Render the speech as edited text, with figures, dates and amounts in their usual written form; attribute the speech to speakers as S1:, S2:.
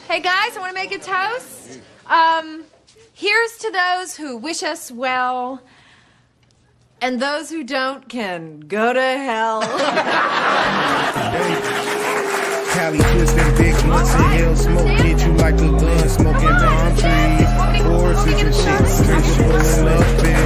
S1: Hey guys, I want to make a toast. Here's to those who wish us well, and those who don't can go to hell.
S2: Cali twisting big blunts and hell smoke hit you like a gun, smoking palm trees, horses and shit. Pulling up in